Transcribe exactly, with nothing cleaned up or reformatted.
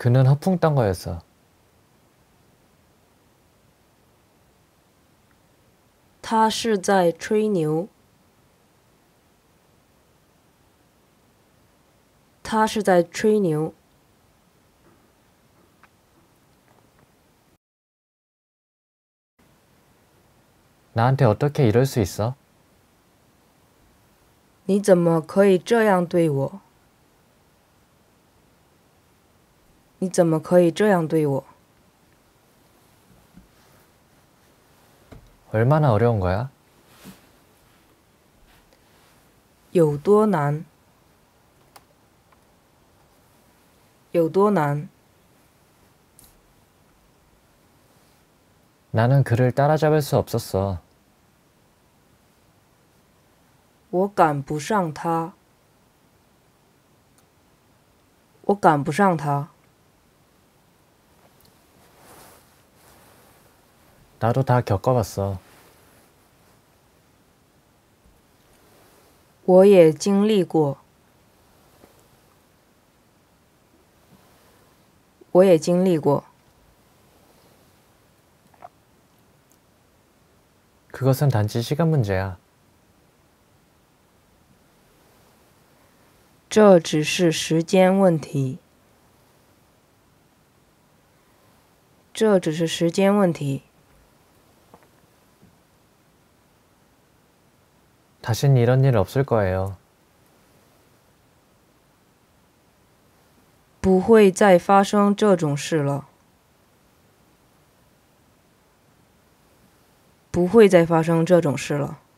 그는 허풍 딴 거였어. 他是在吹牛。他是在吹牛。 나한테 어떻게 이럴 수 있어? 你怎么可以这样对我？你怎么可以这样对我？ 얼마나 어려운 거야? 有多难？有多难？ 나는 그를 따라잡을 수 없었어. 我赶不上他。我赶不上他。 나도 다 겪어봤어. 我也经历过。我也经历过。 그것은 단지 시간 문제야. 这只是时间问题。这只是时间问题。 다신 이런 일 없을 거예요. 不会再发生这种事了。不会再发生这种事了。